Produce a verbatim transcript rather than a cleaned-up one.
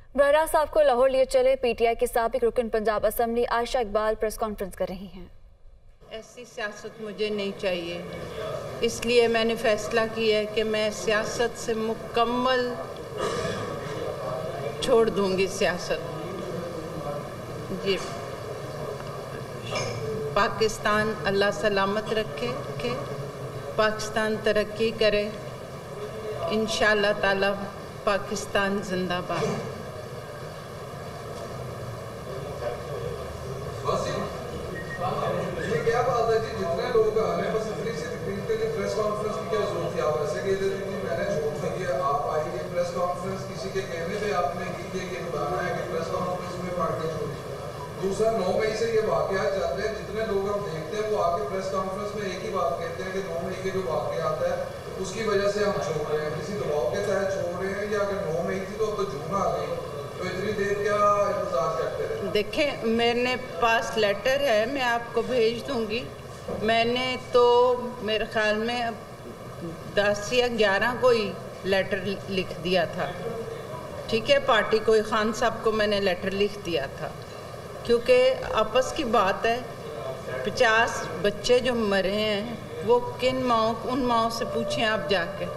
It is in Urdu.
براہ راست آپ کو لاہور لیے چلے پی ٹی آئی کے سابق رکن Punjab assembly Ayesha Iqbal press conference کر رہی ہیں۔ ایسی سیاست مجھے نہیں چاہیے، اس لیے میں نے فیصلہ کیا ہے کہ میں سیاست سے مکمل چھوڑ دوں گی سیاست۔ جی پاکستان اللہ سلامت رکھے کہ پاکستان ترقی کرے، انشاءاللہ تعالی پاکستان زندہ باد۔ یہ کیا بات ہے جی، جتنے لوگ آ رہے ہیں بس اتنی سی تقریر کے لیے پریس کانفرنس کی کیا ضرورت تھی؟ آپ ایسے کہہ دیتے تھے میں نے چھوڑ دی ہے، آپ آئیے پریس کانفرنس کسی کے کہنے پہ آپ نے کی کہ یہ بتانا ہے کہ پریس کانفرنس میں پارٹی چھوڑی۔ دوسرا نو مئی سے یہ واقعات چل رہے ہیں، جتنے لوگ ہم دیکھتے ہیں وہ آ کے پریس کانفرنس میں ایک ہی بات کہتے ہیں کہ نو مئی کے جو واقعات ہے اس کی وجہ سے ہم چھوڑ رہے ہیں، کسی دباؤ کے تحت چھوڑ رہے ہیں، یا اگر نو مئی تھی تو اب تو جون آ گئی تو اتنی دیر کیا انتظار کرتے رہے؟ دیکھیں میرے پاس لیٹر ہے، میں آپ کو بھیج دوں گی۔ میں نے تو میرے خیال میں دس یا گیارہ کو ہی لیٹر لکھ دیا تھا، ٹھیک ہے، پارٹی کو خان صاحب کو میں نے لیٹر لکھ دیا تھا، کیونکہ آپس کی بات ہے۔ پچاس بچے جو مرے ہیں وہ کن ماؤں ان ماؤں سے پوچھیں آپ جا کے۔